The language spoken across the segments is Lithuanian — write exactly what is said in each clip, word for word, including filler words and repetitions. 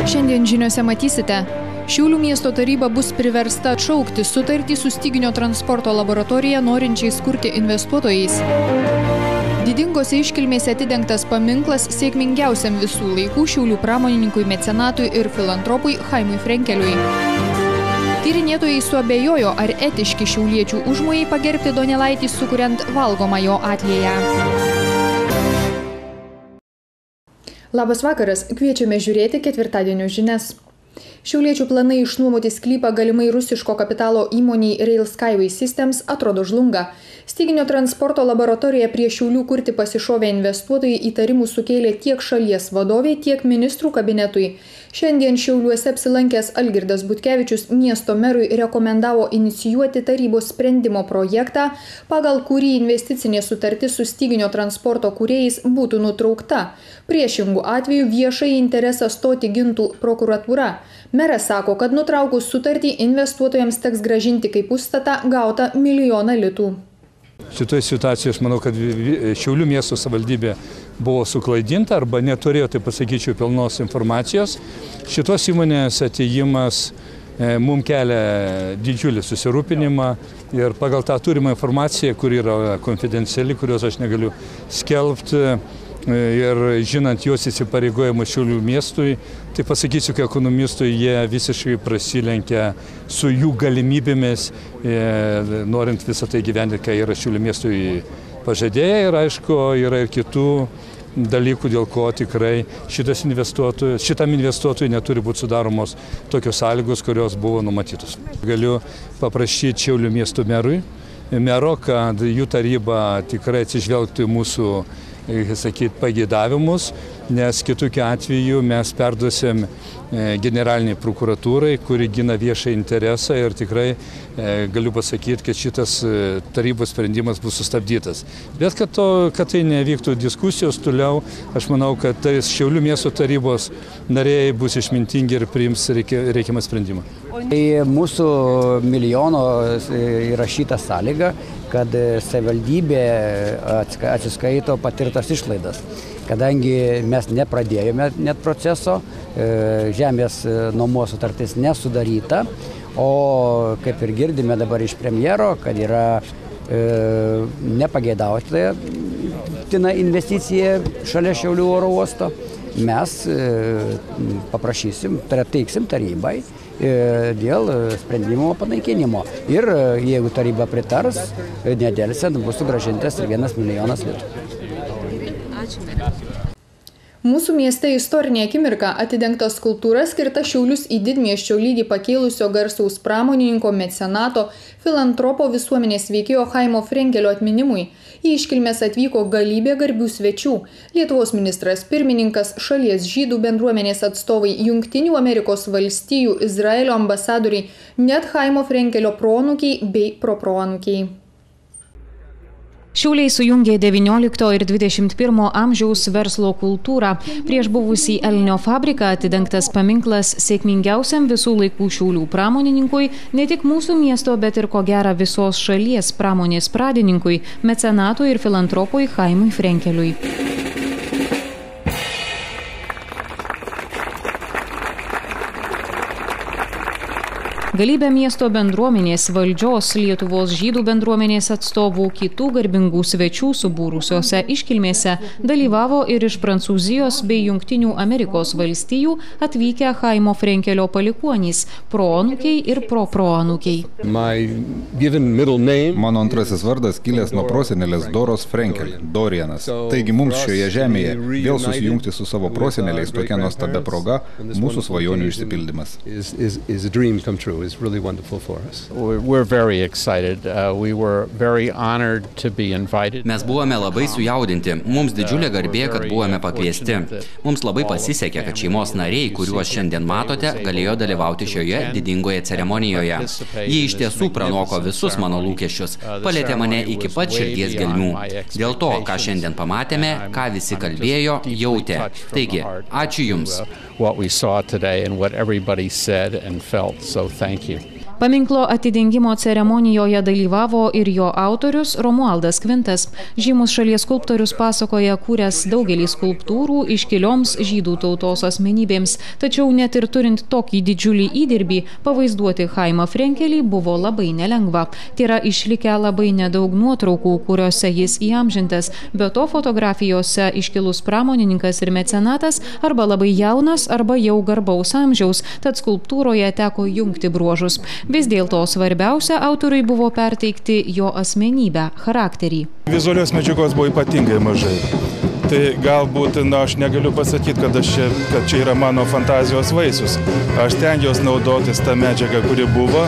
Šiandien žiniuose matysite, Šiaulių miesto taryba bus priversta atšaukti sutartį su Styginio transporto laboratorija norinčiais kurti investuotojais. Didingose iškilmėse atidengtas paminklas sėkmingiausiam visų laikų Šiaulių pramonininkui, mecenatui ir filantropui Chaimui Frenkeliui. Tyrinėtojai suabejojo, ar etiški šiauliečių užmojai pagerbti Donelaitį, sukuriant valgomą jo atlieją. Labas vakaras, kviečiame žiūrėti ketvirtadienio žinias. Šiauliečių planai išnuomoti sklypą galimai rusiško kapitalo įmoniai Rail Skyway Systems atrodo žlunga. Styginio transporto laboratorija prie Šiaulių kurti pasišovę investuotojai įtarimų sukėlė tiek šalies vadoviai, tiek ministrų kabinetui. Šiandien Šiauliuose apsilankęs Algirdas Butkevičius miesto merui rekomendavo inicijuoti tarybos sprendimo projektą, pagal kurį investicinė sutartis su Styginio transporto kūrėjais būtų nutraukta. Priešingų atveju viešąjį interesą stoti gintų prokuratūra. Meras sako, kad nutraukus sutartį investuotojams teks grąžinti kaip užstatą gautą milijoną litų. Šitoje situacijoje aš manau, kad Šiaulių miesto savivaldybė buvo suklaidinta arba neturėjo, tai pasakyčiau, pilnos informacijos. Šitos įmonės atėjimas mums kelia didžiulį susirūpinimą ir pagal tą turimą informaciją, kur yra konfidenciali, kurios aš negaliu skelbti, ir žinant jos įsipareigojimus Šiaulių miestui, tai pasakysiu, kad ekonomistui jie visiškai prasilenkia su jų galimybėmis, norint visą tai gyventi, kai yra Šiaulių miestui pažadėję, ir aišku, yra ir kitų dalykų, dėl ko tikrai šitas investuotojas, šitam investuotojui neturi būti sudaromos tokios sąlygos, kurios buvo numatytos. Galiu paprašyti Šiaulių miesto merui, mero, kad jų taryba tikrai atsižvelgtų į mūsų sakyt, pageidavimus, nes kitokiu atveju mes perduosim generaliniai prokuratūrai, kuri gina viešą interesą, ir tikrai galiu pasakyti, kad šitas tarybos sprendimas bus sustabdytas. Bet kad, to, kad tai nevyktų diskusijos toliau, aš manau, kad tai Šiaulių miesto tarybos nariai bus išmintingi ir priims reikiamą sprendimą. Tai mūsų milijono įrašyta sąlyga, kad savivaldybė atsiskaito patirtas išlaidas. Kadangi mes nepradėjome net proceso, žemės nuomos sutartis nesudaryta, o kaip ir girdime dabar iš premjero, kad yra nepageidautina investicija šalia Šiaulių oro uosto, mes paprašysim, tai teiksim tarybai dėl sprendimo panaikinimo. Ir jeigu taryba pritars, nedelsiant bus sugrąžintas ir vienas milijonas litų. Mūsų mieste istorinė akimirka atidengta skulptūra skirta Šiaulius į didmiesčio lygį pakėlusio garsaus pramonininko, mecenato, filantropo, visuomenės veikėjo Chaimo Frenkelio atminimui. Į iškilmes atvyko galybė garbių svečių. Lietuvos ministras pirmininkas, šalies žydų bendruomenės atstovai, Jungtinių Amerikos valstijų, Izraelio ambasadoriai, net Chaimo Frenkelio proanūkiai bei proproanūkiai. Šiauliai sujungė devyniolikto ir dvidešimt pirmo amžiaus verslo kultūrą. Prieš buvusį Elnio fabriką atidengtas paminklas sėkmingiausiam visų laikų Šiaulių pramonininkui, ne tik mūsų miesto, bet ir ko gera visos šalies pramonės pradininkui, mecenatui ir filantropui Chaimui Frenkeliui. Galybė miesto bendruomenės, valdžios, Lietuvos žydų bendruomenės atstovų, kitų garbingų svečių subūrusiose iškilmėse dalyvavo ir iš Prancūzijos bei Jungtinių Amerikos valstijų atvykę Chaimo Frenkelio palikuonys, proanūkiai ir proproanūkiai. Mano antrasis vardas kilęs nuo prosenelės Doros Frenkel, Dorianas. Taigi mums šioje žemėje vėl susijungti su savo proseneliais tokia nuostabia proga, mūsų svajonių išsipildymas. Is really wonderful for us. We're very excited. Uh, we were very honored to be invited. Mes buvome labai sujaudinti. Mums didžiulė garbė, kad buvome pakviesti. Mums labai pasisekė, kad šeimos nariai, kuriuos šiandien matote, galėjo dalyvauti šioje didingoje ceremonijoje. Jie iš tiesų pranoko visus mano lūkesčius, palėtė mane iki pat širdies gelmių. Dėl to, ką šiandien pamatėme, ką visi kalbėjo, jautė. Taigi, ačiū Jums. What we saw today and what everybody said and felt. So thank you. Paminklo atidengimo ceremonijoje dalyvavo ir jo autorius Romualdas Kvintas. Žymus šalies skulptorius pasakoja kūręs daugelį skulptūrų iškilioms žydų tautos asmenybėms, tačiau net ir turint tokį didžiulį įdirbį, pavaizduoti Chaimą Frenkelį buvo labai nelengva. Tai yra išlikę labai nedaug nuotraukų, kuriuose jis įamžintas, be to fotografijose iškilus pramonininkas ir mecenatas arba labai jaunas, arba jau garbaus amžiaus, tad skulptūroje teko jungti bruožus. Vis dėlto svarbiausia autoriui buvo perteikti jo asmenybę, charakterį. Vizualios medžiagos buvo ypatingai mažai. Tai galbūt, na, aš negaliu pasakyti, kad, aš čia, kad čia yra mano fantazijos vaisius. Aš stengiausi naudotis tą medžiagą, kuri buvo.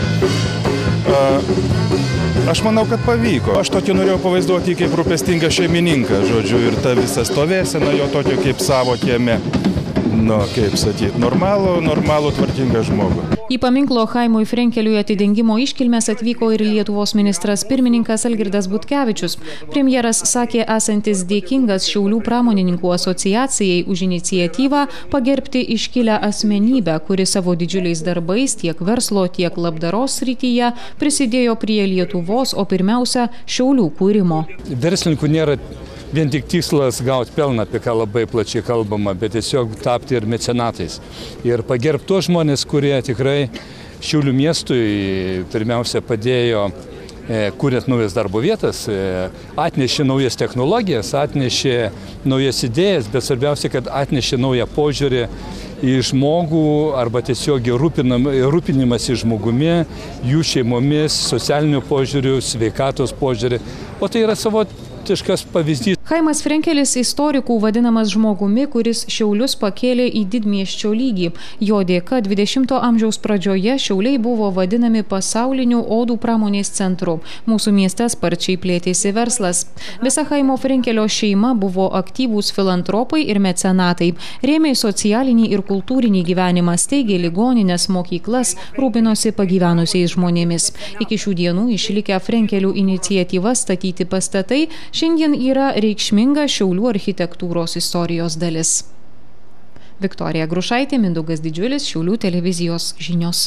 Aš manau, kad pavyko. Aš tokį norėjau pavaizduoti kaip rūpestingą šeimininką, žodžiu, ir ta visa stovėsena jo tokio kaip savo kieme. Nu, kaip sakyti, normalų, normalų tvarkingą žmogų. Į paminklo Chaimui Frenkeliui atidengimo iškilmes atvyko ir Lietuvos ministras pirmininkas Algirdas Butkevičius. Premjeras sakė esantis dėkingas Šiaulių pramonininkų asociacijai už iniciatyvą pagerbti iškilę asmenybę, kuri savo didžiuliais darbais tiek verslo, tiek labdaros srityje prisidėjo prie Lietuvos, o pirmiausia Šiaulių kūrimo. Verslininkų nėra vien tik tikslas gauti pelną, apie ką labai plačiai kalbama, bet tiesiog tapti ir mecenatais. Ir pagerbti tuos žmonės, kurie tikrai Šiaulių miestui pirmiausia padėjo kūrėt naujas darbo vietas, atnešė naujas technologijas, atnešė naujas idėjas, bet svarbiausia, kad atnešė naują požiūrį į žmogų arba tiesiog rūpinimąsi žmogumi, jų šeimomis, socialiniu požiūriu, sveikatos požiūrį. O tai yra savotiškas pavyzdys. Chaimas Frenkelis istorikų vadinamas žmogumi, kuris Šiaulius pakėlė į didmiesčio lygį. Jo dėka dvidešimto amžiaus pradžioje Šiauliai buvo vadinami pasauliniu odų pramonės centru. Mūsų mieste sparčiai plėtėsi verslas. Visa Chaimo Frenkelio šeima buvo aktyvūs filantropai ir mecenatai. Rėmė socialinį ir kultūrinį gyvenimą, steigė ligonines, mokyklas, rūpinosi pagyvenusiais žmonėmis. Iki šių dienų išlikę Frenkelių iniciatyva statyti pastatai šiandien yra reikšminga Šiaulių architektūros istorijos dalis. Viktorija Grušaitė, Mindaugas Didžiulis, Šiaulių televizijos žinios.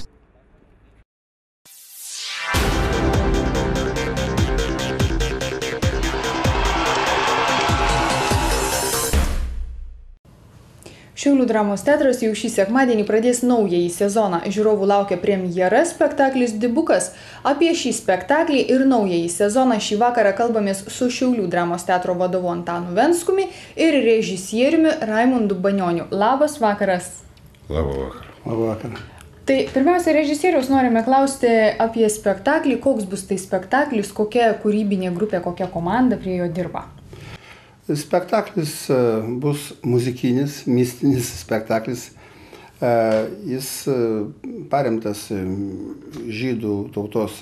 Šiaulių dramos teatras jau šį sekmadienį pradės naująjį sezoną. Žiūrovų laukia premjera spektaklis Dibukas. Apie šį spektaklį ir naująjį sezoną šį vakarą kalbamės su Šiaulių dramos teatro vadovu Antanu Venskumi ir režisieriumi Raimundu Banioniu. Labas vakaras. Labą vakarą. Labą vakarą. Tai pirmiausia, režisieriaus norime klausti apie spektaklį, koks bus tai spektaklis, kokia kūrybinė grupė, kokia komanda prie jo dirba. Spektaklis bus muzikinis, mistinis spektaklis. Jis paremtas žydų tautos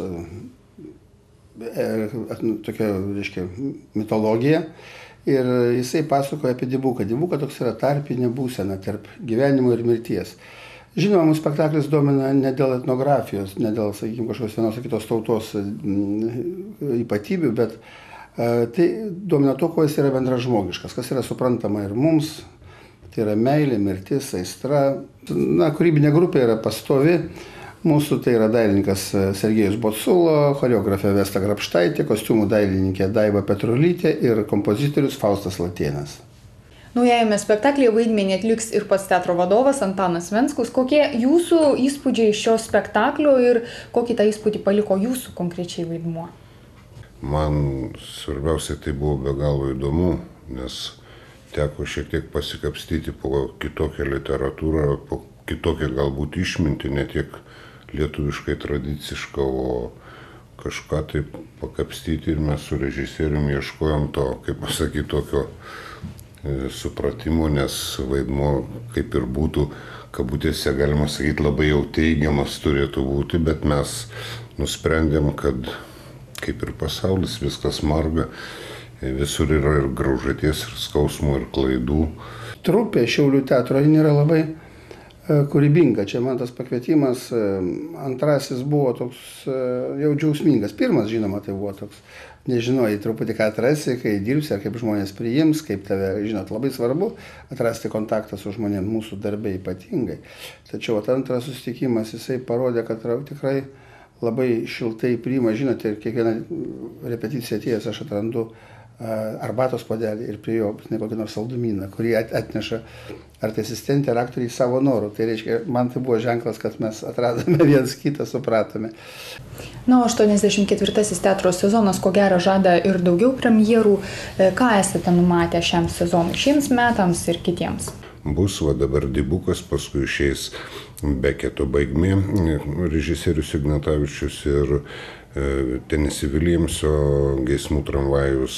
tokia, reiškia, mitologija. Ir jisai pasakoja apie Dibuką. Dibuka toks yra tarpinė būsena tarp gyvenimo ir mirties. Žinoma, mūsų spektaklis domina ne dėl etnografijos, ne dėl, sakykime, kažkokios vienos ar kitos tautos ypatybių, bet tai domina to, ko jis yra bendražmogiškas, kas yra suprantama ir mums. Tai yra meilė, mirtis, aistra. Na, kūrybinė grupė yra pastovi. Mūsų tai yra dailininkas Sergejus Botsulo, choreografė Vesta Grabštaitė, kostiumų dailininkė Daiva Petrulytė ir kompozitorius Faustas Latėnas. Naujajame spektaklyje vaidmenį atliks ir pats teatro vadovas Antanas Venskus. Kokie jūsų įspūdžiai šio spektaklio ir kokį tą įspūdį paliko jūsų konkrečiai vaidmuo? Man svarbiausia tai buvo be galo įdomu, nes teko šiek tiek pasikapstyti po kitokią literatūrą, po kitokią galbūt išmintį, ne tiek lietuviškai tradicišką, o kažką taip pakapstyti ir mes su režisieriumi ieškojom to, kaip pasakyti, tokio supratimo, nes vaidmuo kaip ir būtų, kabutėse galima sakyti, labai jau teigiamas turėtų būti, bet mes nusprendėm, kad kaip ir pasaulis, viskas marga, visur yra ir graužaties, ir skausmų, ir klaidų. Trupė Šiaulių teatro nėra labai kūrybinga. Čia man tas pakvietimas, antrasis buvo toks jau džiaugsmingas. Pirmas, žinoma, tai buvo toks, nežinojai truputį ką atrasi, kai dirbsi, ar kaip žmonės priims, kaip tave, žinot, labai svarbu atrasti kontaktą su žmonėm, mūsų darbe ypatingai. Tačiau antras susitikimas, jisai parodė, kad tikrai labai šiltai priima, žinote, ir kiekvieną repeticiją atėjęs aš atrandu arbatos puodelį ir prie jo kokį nors saldumyną, kurį atneša ar tai asistentė, ar aktoriai savo norų. Tai reiškia, man tai buvo ženklas, kad mes atradome vienas kitą, supratome. Na, o aštuoniasdešimt ketvirtasis teatro sezonas, ko gero, žada ir daugiau premjerų. Ką esate numatę šiam sezonui, šiems metams ir kitiems? Bus, va dabar Dibukas, paskui išeis Beketo baigmė, režisierius Ignatavičius ir Tenisi Viljamso Geismų tramvajus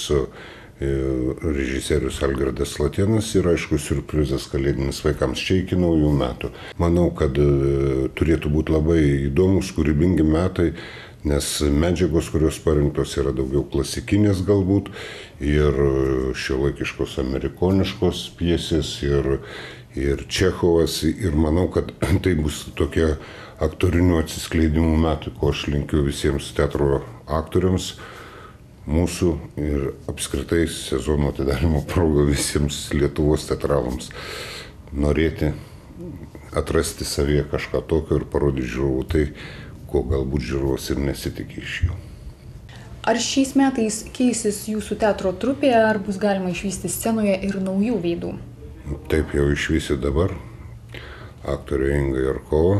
režisierius Algirdas Latėnas ir aišku siurprizas kalėdinis vaikams čia iki naujų metų. Manau, kad turėtų būti labai įdomus, kūrybingi metai, nes medžiagos, kurios parinktos, yra daugiau klasikinės galbūt ir šiuolaikiškos amerikoniškos pjesės ir, ir Čechovas ir manau, kad tai bus tokie aktorinių atsiskleidimų metų, ko aš linkiu visiems teatro aktoriams, mūsų ir apskritai sezono atidarymo proga visiems Lietuvos teatralams norėti atrasti savyje kažką tokio ir parodyti žiūrovų tai, ko galbūt žiūrovas ir nesitikė iš jų. Ar šiais metais keisis jūsų teatro trupė, ar bus galima išvysti scenoje ir naujų veidų? Taip jau išvysi dabar aktorė Inga Jarkova,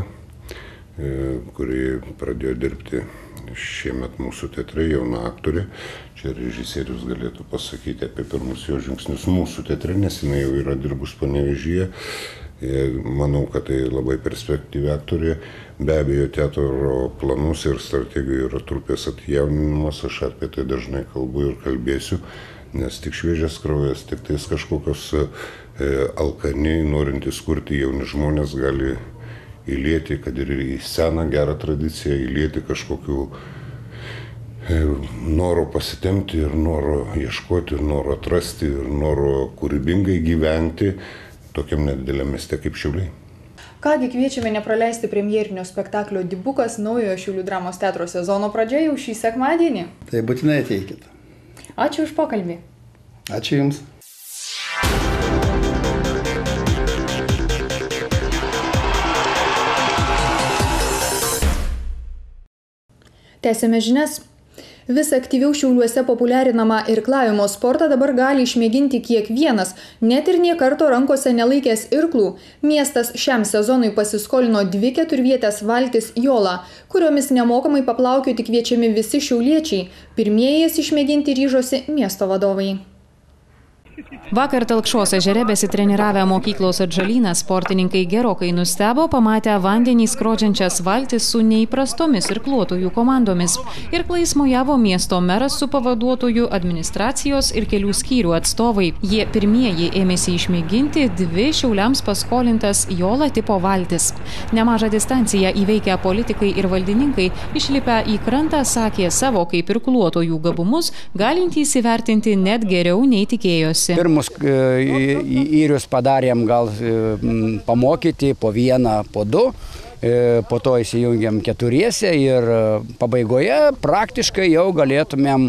kuri pradėjo dirbti šiemet mūsų teatre, jauna aktorė. Čia režisierius galėtų pasakyti apie pirmus jo žingsnius mūsų teatre, nes jinai jau yra dirbus Panevėžyje. Manau, kad tai labai perspektyvi aktorė. Be abejo, teatro planus ir strategijų yra trupės atjauninimas, aš apie tai dažnai kalbu ir kalbėsiu, nes tik šviežias kraujas, tik tais kažkokios alkaniai norintys kurti jauni žmonės gali įlieti, kad ir į seną gerą tradiciją, įlieti kažkokių noro pasitemti ir noro ieškoti, ir noro atrasti, ir noro kūrybingai gyventi tokiam nedideliam mieste kaip Šiauliai. Kągi, kviečiame nepraleisti premjerinio spektaklio Dibukas naujojo Šiaulių dramos teatro sezono pradžia jau šį sekmadienį. Tai būtinai ateikit. Ačiū už pokalbį. Ačiū Jums. Tęsėme žinias. Vis aktyviau Šiauliuose populiarinamą irklavimo sportą dabar gali išmėginti kiekvienas, net ir nė karto rankose nelaikęs irklų. Miestas šiam sezonui pasiskolino dvi keturvietės valtis Jola, kuriomis nemokamai paplaukioti kviečiami visi šiauliečiai. Pirmieji jas išmėginti ryžosi miesto vadovai. Vakar Telkšos ežere besitreniravę mokyklos Atžalynas sportininkai gerokai nustebo, pamatę vandenį skrodžiančias valtis su neįprastomis irkluotojų komandomis. Irklais mojavo miesto meras su pavaduotojų, administracijos ir kelių skyrių atstovai. Jie pirmieji ėmėsi išmėginti dvi Šiauliams paskolintas Jola tipo valtis. Nemažą distanciją įveikę politikai ir valdininkai išlipę į krantą sakė savo kaip irkluotojų gabumus, galintys įvertinti net geriau nei tikėjosi. Pirmus įrius padarėm gal pamokyti po vieną, po du, po to įsijungiam keturiese ir pabaigoje praktiškai jau galėtumėm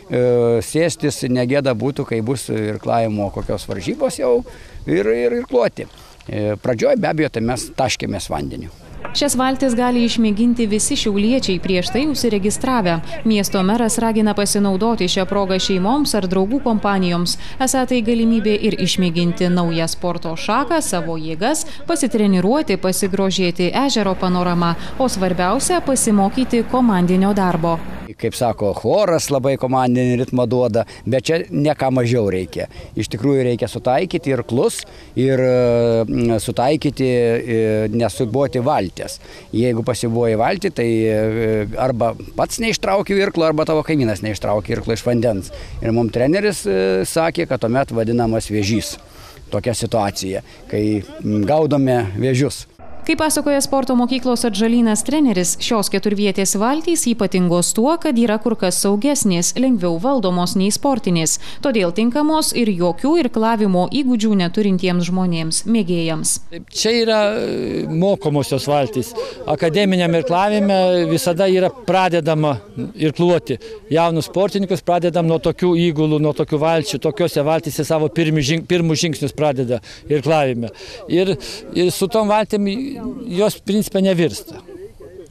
sėstis, negėda būtų, kai bus irklavimo kokios varžybos jau ir irkluoti. Pradžioje be abejo, tai mes taškėmės vandeniu. Šias valtis gali išmėginti visi šiauliečiai prieš tai užsiregistravę. Miesto meras ragina pasinaudoti šią progą šeimoms ar draugų kompanijoms. Esą tai galimybė ir išmėginti naują sporto šaką, savo jėgas, pasitreniruoti, pasigrožėti ežero panorama, o svarbiausia – pasimokyti komandinio darbo. Kaip sako, choras labai komandinį ritmą duoda, bet čia ne ką mažiau reikia. Iš tikrųjų reikia sutaikyti irklus ir sutaikyti, nesubuoti valtis. Jeigu pasibuoji valtį, tai arba pats neištrauki irklo, arba tavo kaimynas neištrauki irklo iš vandens. Ir mums treneris sakė, kad tuomet vadinamas vėžys. Tokia situacija, kai gaudome vėžius. Kaip pasakoja sporto mokyklos Atžalynas treneris, šios keturvietės valtys ypatingos tuo, kad yra kur kas saugesnės, lengviau valdomos nei sportinės, todėl tinkamos ir jokių irklavimo įgūdžių neturintiems žmonėms, mėgėjams. Čia yra mokomosios valtys. Akademiniam irklavime visada yra pradedama irkluoti. Jaunus sportininkus pradedam nuo tokių įgulų, nuo tokių valčių, tokiuose valtyse savo pirmus žingsnius pradeda irklavime. Ir, ir su tom valtėm jos principą nevirsta.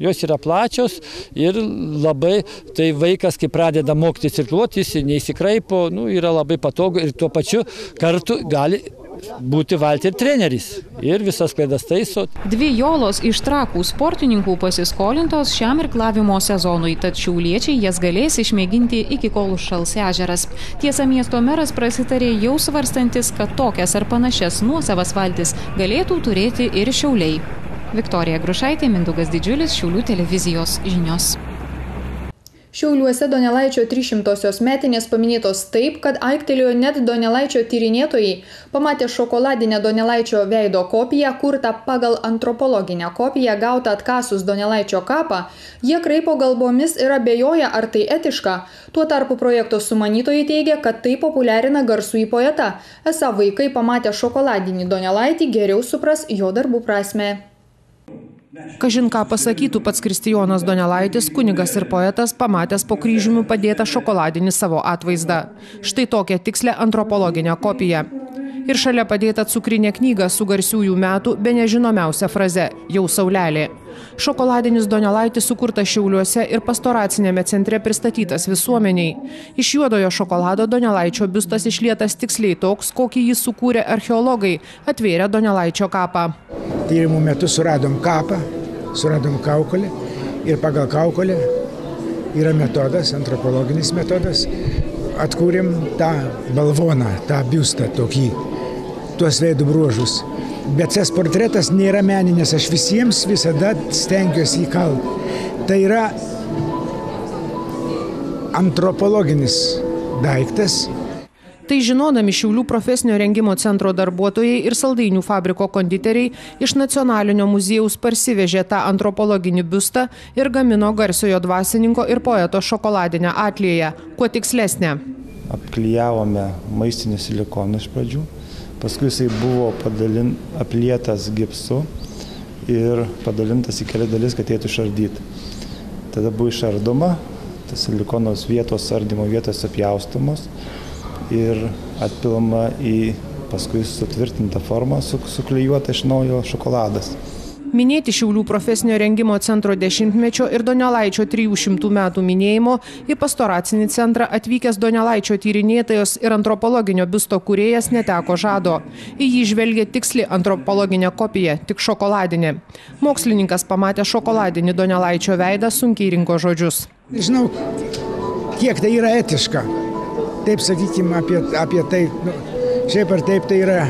Jos yra plačios ir labai, tai vaikas, kai pradeda mokytis irkluoti, jis neįsikraipo, nu, yra labai patogu ir tuo pačiu kartu gali būti valti ir treneris ir visas klaidas taiso. Dvi jolos iš Trakų sportininkų pasiskolintos šiam irklavimo sezonui, tad šiauliečiai jas galės išmėginti iki kol užšals ežeras. Tiesa, miesto meras prasitarė jau svarstantis, kad tokias ar panašias nuosavas valtis galėtų turėti ir Šiauliai. Viktorija Grušaitė, Mindaugas Didžiulis, Šiaulių televizijos žinios. Šiauliuose Donelaičio trišimtosios metinės paminėtos taip, kad aiktelėjo net Donelaičio tyrinėtojai, pamatę šokoladinę Donelaičio veido kopiją, kurtą pagal antropologinę kopiją gautą atkasus Donelaičio kapą, jie kraipo galvomis ir abejoja, ar tai etiška. Tuo tarpu projekto sumanytojai teigia, kad tai populiarina garsųjį poetą. Esą vaikai pamatę šokoladinį Donelaitį geriau supras jo darbų prasmę. Kažin ką pasakytų pats Kristijonas Donelaitis, kunigas ir poetas, pamatęs po kryžiumi padėtą šokoladinį savo atvaizdą. Štai tokią tikslę antropologinę kopiją. Ir šalia padėta cukrinė knyga su garsiųjų metų be nežinomiausia fraze "Jau saulelė". Šokoladinis Donelaitis sukurtas Šiauliuose ir pastoracinėme centre pristatytas visuomeniai. Iš juodojo šokolado Donelaičio biustas išlietas tiksliai toks, kokį jis sukūrė archeologai, atvėrė Donelaičio kapą. Tyrimų metu suradom kapą, suradom kaukolę ir pagal kaukolę yra metodas, antropologinis metodas, atkūrėm tą balvoną, tą biustą tokį, tuos veidų bruožus. Bet tas portretas nėra meninis, aš visiems visada stengiuosi įkalti. Tai yra antropologinis daiktas. Tai žinodami Šiaulių profesinio rengimo centro darbuotojai ir saldainių fabriko konditeriai iš Nacionalinio muziejaus parsivežė tą antropologinį biustą ir gamino garsiojo dvasininko ir poeto šokoladinę atlieją, kuo tikslesnę. Apklijavome maistinį silikoną iš pradžių, paskui jisai buvo padalin, aplietas gipsu ir padalintas į kelias dalis, kad eitų išardyti. Tada buvo išardoma, tas silikonos vietos ardymo vietos apjaustomos ir atpilama į paskui sutvirtintą formą, suklijuota iš naujo šokoladas. Minėti Šiaulių profesinio rengimo centro dešimtmečio ir Donelaičio trijų šimtų metų minėjimo į pastoracinį centrą atvykęs Donelaičio tyrinėtojos ir antropologinio biusto kūrėjas neteko žado. Į jį žvelgė tiksli antropologinė kopija, tik šokoladinė. Mokslininkas pamatė šokoladinį Donelaičio veidą, sunkiai rinko žodžius. Žinau, kiek tai yra etiška. Taip sakykime apie, apie tai, nu, šiaip ar taip tai yra,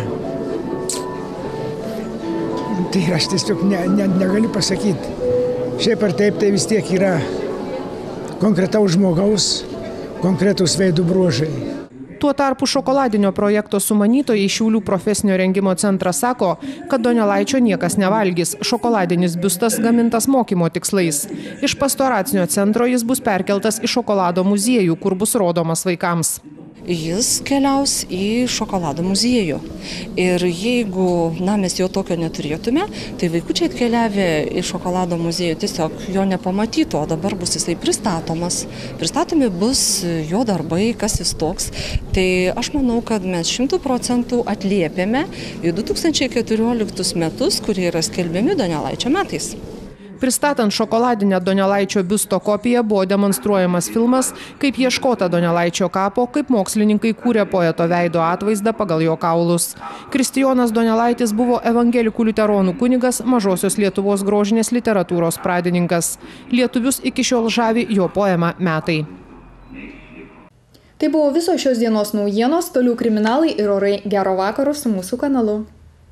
tai aš tiesiog ne, ne, negaliu pasakyti. Šiaip ar taip tai vis tiek yra konkretaus žmogaus, konkretaus veidų bruožai. Tuo tarpu šokoladinio projekto sumanytojai Šiaulių profesinio rengimo centras sako, kad Donelaičio niekas nevalgys. Šokoladinis biustas gamintas mokymo tikslais. Iš pastoracinio centro jis bus perkeltas į šokolado muziejų, kur bus rodomas vaikams. Jis keliaus į šokolado muziejų. Ir jeigu na, mes jo tokio neturėtume, tai vaikučiai atkeliavę į šokolado muziejų tiesiog jo nepamatytų, o dabar bus jisai pristatomas. Pristatomi bus jo darbai, kas jis toks. Tai aš manau, kad mes šimtų procentų atliepėme į du tūkstančiai keturioliktus metus, kurie yra skelbiami Donelaičio metais. Pristatant šokoladinę Donelaičio biusto kopiją buvo demonstruojamas filmas, kaip ieškota Donelaičio kapo, kaip mokslininkai kūrė poeto veido atvaizdą pagal jo kaulus. Kristijonas Donelaitis buvo evangelikų liuteronų kunigas, Mažosios Lietuvos grožinės literatūros pradininkas. Lietuvius iki šiol žavi jo poema Metai. Tai buvo visos šios dienos naujienos, toliau kriminalai ir orai. Gero vakaro su mūsų kanalu.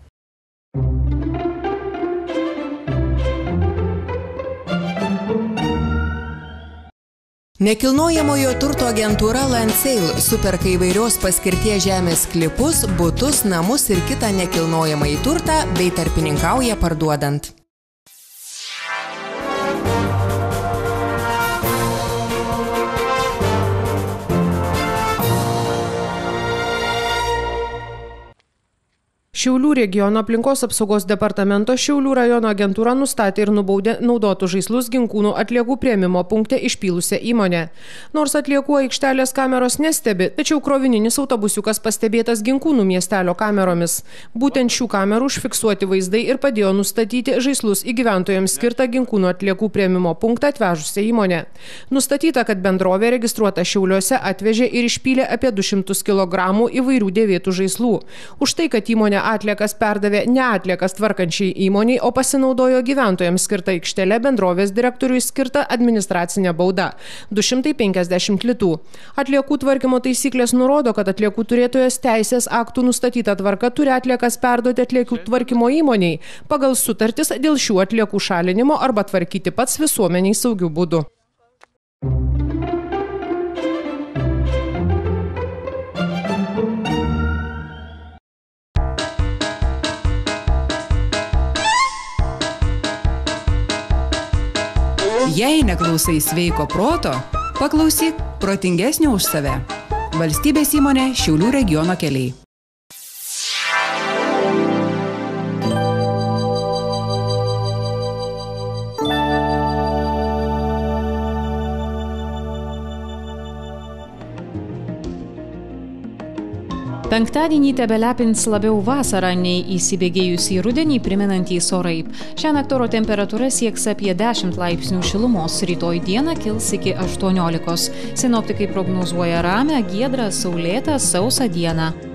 Nekilnojamojo turto agentūra Landsale superka įvairios paskirties žemės sklypus, butus, namus ir kitą nekilnojamąjį turtą bei tarpininkauja parduodant. Šiaulių regiono aplinkos apsaugos departamento Šiaulių rajono agentūra nustatė ir nubaudė naudotų žaislus Ginkūnų atliekų priėmimo punkte išpylusią įmonę. Nors atliekų aikštelės kameros nestebi, tačiau krovininis autobusiukas pastebėtas Ginkūnų miestelio kameromis. Būtent šių kamerų užfiksuoti vaizdai ir padėjo nustatyti žaislus į gyventojams skirtą Ginkūnų atliekų priėmimo punktą atvežusią įmonę. Nustatyta, kad bendrovė registruota Šiauliuose atvežė ir išpylė apie du šimtus kilogramų įvairių dėvėtų žaislų. Už tai, kad įmonė atliekas perdavė ne atliekas tvarkančiai įmoniai, o pasinaudojo gyventojams skirtą aikštelę, bendrovės direktoriui skirta administracinė bauda – du šimtai penkiasdešimt litų. Atliekų tvarkymo taisyklės nurodo, kad atliekų turėtojas teisės aktų nustatyta tvarka turi atliekas perduoti atliekų tvarkymo įmoniai pagal sutartis dėl šių atliekų šalinimo arba tvarkyti pats visuomeniai saugiu būdu. Jei neklausai sveiko proto, paklausyk protingesnio už save. Valstybės įmonė Šiaulių regiono keliai. Penktadienį tebelepins labiau vasarą nei įsibėgėjusį rudenį primenantys orai. Šiąnakt oro temperatūra sieks apie dešimt laipsnių šilumos, rytoj dieną kils iki aštuoniolikos. Sinoptikai prognozuoja ramią, giedrą, saulėtą, sausą dieną.